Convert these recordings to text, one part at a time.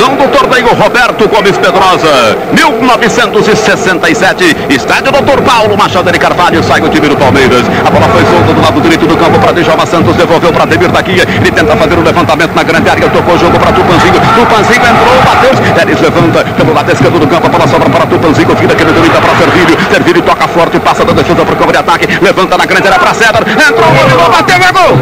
edição do torneio Roberto Gomes Pedrosa, 1967, estádio Dr. Paulo Machado de Carvalho. Sai o time do Palmeiras, a bola foi solta do lado direito do campo para Djalma Santos, devolveu para Ademir da Guia, ele tenta fazer um levantamento na grande área, tocou o jogo para Tupanzinho, Tupanzinho entrou, bateu, Pérez levanta, pelo lado esquerdo do campo, a bola sobra para Tupanzinho, vira aquele domínio para Servílio, Servílio toca forte, passa da defesa para o campo de ataque, levanta na grande área para César, entrou, bateu, é gol!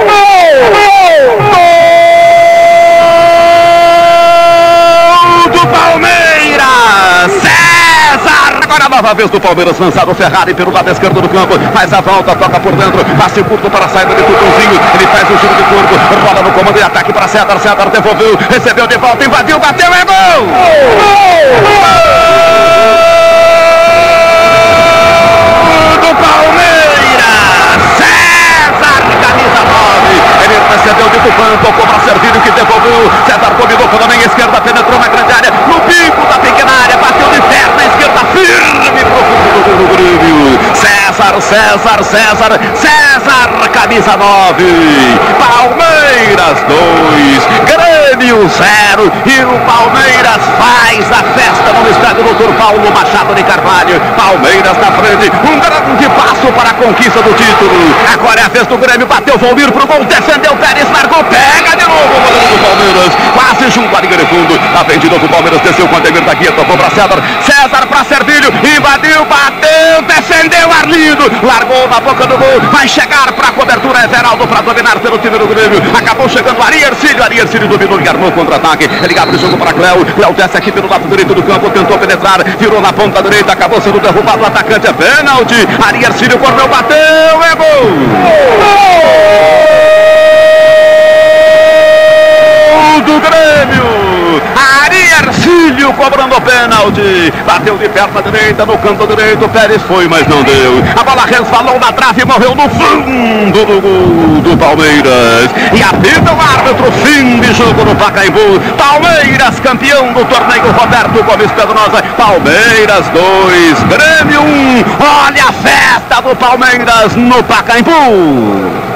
Do Palmeiras, César, agora a nova vez do Palmeiras, lançado o Ferrari pelo lado esquerdo do campo, faz a volta, toca por dentro, passe curto para a saída de Tupanzinho, ele faz o giro de corpo, rola no comando de ataque para César, César devolveu, recebeu de volta, invadiu, bateu, é gol! Do Palmeiras, César, camisa 9, ele recebeu de Tupan, tocou para Servílio que devolveu, César dominou pela meia esquerda, penetrou na grande área, no bico da pequena área, bateu de perna esquerda, firme profundo do Grêmio, César, camisa 9, Palmeiras 2, Grêmio 0, e o Palmeiras faz a festa no estádio Dr. Paulo Machado de Carvalho. Palmeiras na frente, um grande passo para a conquista do título. Agora é a vez do Grêmio, bateu Valmir pro gol, defendeu Pérez, largou, pega de novo o goleiro do Palmeiras, quase junto à linha de fundo, a frente do Palmeiras, desceu com a Ademir da Guia, tocou para César para Servílio, invadiu, bateu, defendeu Arlindo, largou na boca do gol, vai chegar para a cobertura, Everaldo para dominar pelo time do Grêmio, acabou chegando Ari Ercílio dominou, ele armou contra-ataque, ele abre o jogo para Cléo desce aqui pelo lado direito do campo, tentou penetrar, virou na ponta direita, acabou sendo derrubado, o atacante é pênalti, Ari Ercílio correu, bateu, é gol! Do Grêmio, Ari Ercílio cobrando o pênalti, bateu de perna direita no canto direito, Pérez foi, mas não deu, a bola resvalou na trave e morreu no fundo do gol do Palmeiras, e apita o árbitro, fim de jogo no Pacaembu. Palmeiras campeão do torneio Roberto Gomes Pedrosa, Palmeiras 2, Grêmio 1, olha a festa do Palmeiras no Pacaembu.